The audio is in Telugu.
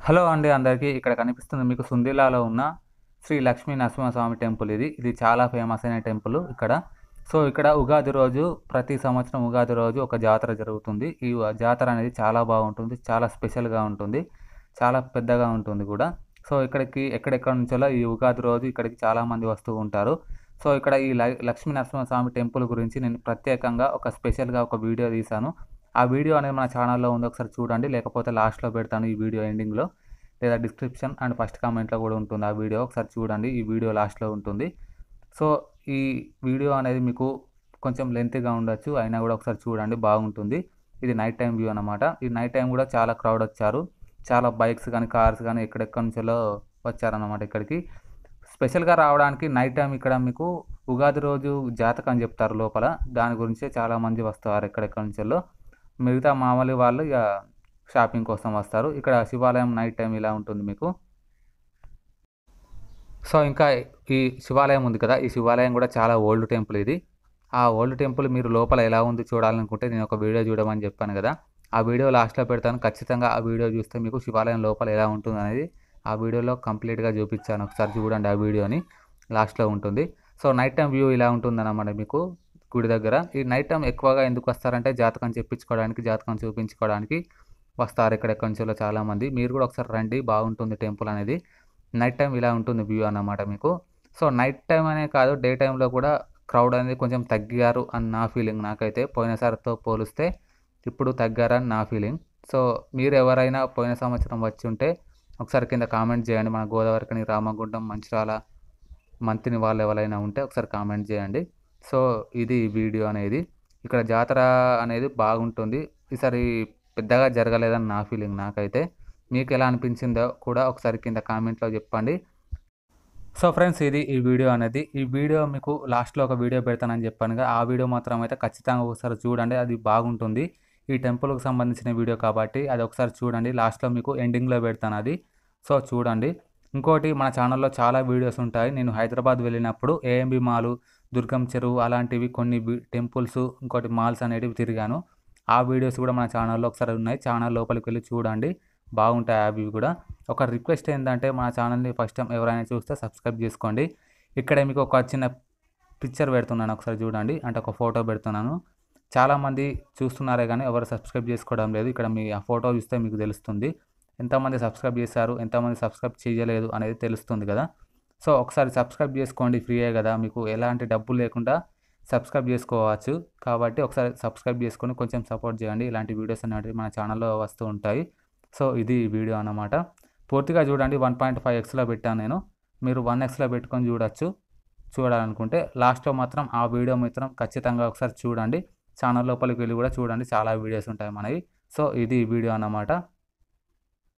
హలో అండి అందరికీ. ఇక్కడ కనిపిస్తుంది మీకు సుందిల్లాలో ఉన్న శ్రీ లక్ష్మీ నరసింహస్వామి టెంపుల్ ఇది. ఇది చాలా ఫేమస్ అయిన టెంపుల్ ఇక్కడ. సో, ఇక్కడ ఉగాది రోజు ప్రతి సంవత్సరం ఉగాది రోజు ఒక జాతర జరుగుతుంది. ఈ జాతర అనేది చాలా బాగుంటుంది. చాలా స్పెషల్‌గా ఉంటుంది. చాలా పెద్దగా ఉంటుంది కూడా. సో, ఇక్కడికి ఎక్కడెక్కడి నుంచో ఈ ఉగాది రోజు ఇక్కడికి చాలామంది వస్తూ ఉంటారు. సో, ఇక్కడ ఈ లక్ష్మీ నరసింహస్వామి టెంపుల్ గురించి నేను ప్రత్యేకంగా ఒక స్పెషల్‌గా ఒక వీడియో తీశాను. ఆ వీడియో అనేది మన ఛానల్‌లో ఉంది. ఒకసారి చూడండి. లేకపోతే లాస్ట్‌లో పెడతాను ఈ వీడియో ఎండింగ్‌లో. లేదా డిస్క్రిప్షన్ అండ్ ఫస్ట్ కామెంట్‌లో కూడా ఉంటుంది ఆ వీడియో. ఒకసారి చూడండి. ఈ వీడియో లాస్ట్‌లో ఉంటుంది. సో, ఈ వీడియో అనేది మీకు కొంచెం లెంతీగా ఉండొచ్చు. అయినా కూడా ఒకసారి చూడండి, బాగుంటుంది. ఇది నైట్ టైమ్ వ్యూ అన్నమాట. ఈ నైట్ టైమ్ కూడా చాలా క్రౌడ్ వచ్చారు. చాలా బైక్స్ కానీ, కార్స్ కానీ ఎక్కడెక్కడి నుంచో వచ్చారన్నమాట ఇక్కడికి. స్పెషల్‌గా రావడానికి నైట్ టైమ్ ఇక్కడ మీకు ఉగాది రోజు జాతకం చెప్తారు లోపల. దాని గురించే చాలామంది వస్తారు ఎక్కడెక్కడి నుంచెల్లో. మిగతా మామూలు వాళ్ళు ఇగ షాపింగ్ కోసం వస్తారు. ఇక్కడ శివాలయం నైట్ టైమ్ ఇలా ఉంటుంది మీకు. సో, ఇంకా ఈ శివాలయం ఉంది కదా! ఈ శివాలయం కూడా చాలా ఓల్డ్ టెంపుల్ ఇది. ఆ ఓల్డ్ టెంపుల్ మీరు లోపల ఎలా ఉంది చూడాలనుకుంటే నేను ఒక వీడియో చూడమని చెప్పాను కదా! ఆ వీడియో లాస్ట్‌లో పెడతాను. ఖచ్చితంగా ఆ వీడియో చూస్తే మీకు శివాలయం లోపల ఎలా ఉంటుందనేది ఆ వీడియోలో కంప్లీట్‌గా చూపించాను. ఒకసారి చూడండి ఆ వీడియోని. లాస్ట్‌లో ఉంటుంది. సో, నైట్ టైమ్ వ్యూ ఇలా ఉంటుందన్నమాట మీకు గుడి దగ్గర. ఈ నైట్ టైమ్ ఎక్కువగా ఎందుకు వస్తారంటే జాతకం చెప్పించుకోవడానికి, జాతకం చూపించుకోవడానికి వస్తారు ఎక్కడెక్కడి నుంచో చాలామంది. మీరు కూడా ఒకసారి రండి, బాగుంటుంది టెంపుల్ అనేది. నైట్ టైమ్ ఇలా ఉంటుంది వ్యూ అన్నమాట మీకు. సో, నైట్ టైమ్ అనే కాదు, డే టైమ్‌లో కూడా క్రౌడ్ అనేది కొంచెం తగ్గారు అని నా ఫీలింగ్ నాకైతే. పోయినసారితో పోలిస్తే ఇప్పుడు తగ్గారని నా ఫీలింగ్. సో, మీరెవరైనా పోయిన సంవత్సరం వచ్చుంటే ఒకసారి కింద కామెంట్ చేయండి. మన గోదావరిఖని, రామగుండం, మంచిర్యాల, మంతిని వాళ్ళు ఎవరైనా ఉంటే ఒకసారి కామెంట్ చేయండి. సో, ఇది వీడియో అనేది. ఇక్కడ జాతర అనేది బాగుంటుంది. ఈసారి పెద్దగా జరగలేదని నా ఫీలింగ్ నాకైతే. మీకెలా అనిపించిందో కూడా ఒకసారి కింద కామెంట్‌లో చెప్పండి. సో, ఫ్రెండ్స్ ఇది ఈ వీడియో అనేది. ఈ వీడియో మీకు లాస్ట్‌లో ఒక వీడియో పెడతానని చెప్పానుగా. ఆ వీడియో మాత్రం అయితే ఖచ్చితంగా ఒకసారి చూడండి. అది బాగుంటుంది. ఈ టెంపుల్‌కి సంబంధించిన వీడియో కాబట్టి అది ఒకసారి చూడండి. లాస్ట్‌లో మీకు ఎండింగ్‌లో పెడతాను అది. సో, చూడండి. ఇంకోటి మన ఛానల్‌లో చాలా వీడియోస్ ఉంటాయి. నేను హైదరాబాద్ వెళ్ళినప్పుడు ఏఎంబీ మాలు, దుర్గం చెరువు అలాంటివి కొన్ని టెంపుల్స్, ఇంకోటి మాల్స్ అనేటివి తిరిగాను. ఆ వీడియోస్ కూడా మన ఛానల్‌లో ఒకసారి ఉన్నాయి. ఛానల్ లోపలికి వెళ్లి చూడండి. బాగుంటాయి అవి కూడా. ఒక రిక్వెస్ట్ ఏందంటే మన ఛానల్‌ని ఫస్ట్ టైం ఎవరైనా చూస్తే సబ్స్క్రైబ్ చేసుకోండి. ఇక్కడే మీకు ఒక చిన్న పిక్చర్ పెడుతున్నాను, ఒకసారి చూడండి. అంటే ఒక ఫోటో పెడుతున్నాను. చాలామంది చూస్తున్నారే కానీ ఎవరు సబ్స్క్రైబ్ చేసుకోవడం లేదు. ఇక్కడ మీ ఆ ఫోటో చూస్తే మీకు తెలుస్తుంది. ఎంతమంది సబ్స్క్రైబ్ చేశారు, ఎంతమంది సబ్స్క్రైబ్ చేయలేదు అనేది తెలుస్తుంది కదా! సో, ఒకసారి సబ్స్క్రైబ్ చేసుకోండి. ఫ్రీయే కదా! మీకు ఎలాంటి డబ్బులు లేకుండా సబ్స్క్రైబ్ చేసుకోవచ్చు. కాబట్టి ఒకసారి సబ్స్క్రైబ్ చేసుకొని కొంచెం సపోర్ట్ చేయండి. ఇలాంటి వీడియోస్ అనేటివి మన ఛానల్‌లో వస్తూ ఉంటాయి. సో, ఇది వీడియో అన్నమాట. పూర్తిగా చూడండి. 1.5xలో పెట్టాను నేను. మీరు 1xలో పెట్టుకొని చూడొచ్చు. చూడాలనుకుంటే లాస్ట్‌లో మాత్రం ఆ వీడియో మాత్రం ఖచ్చితంగా ఒకసారి చూడండి. ఛానల్ లోపలికి వెళ్లి కూడా చూడండి. చాలా వీడియోస్ ఉంటాయి మనవి. సో, ఇది వీడియో అన్నమాట.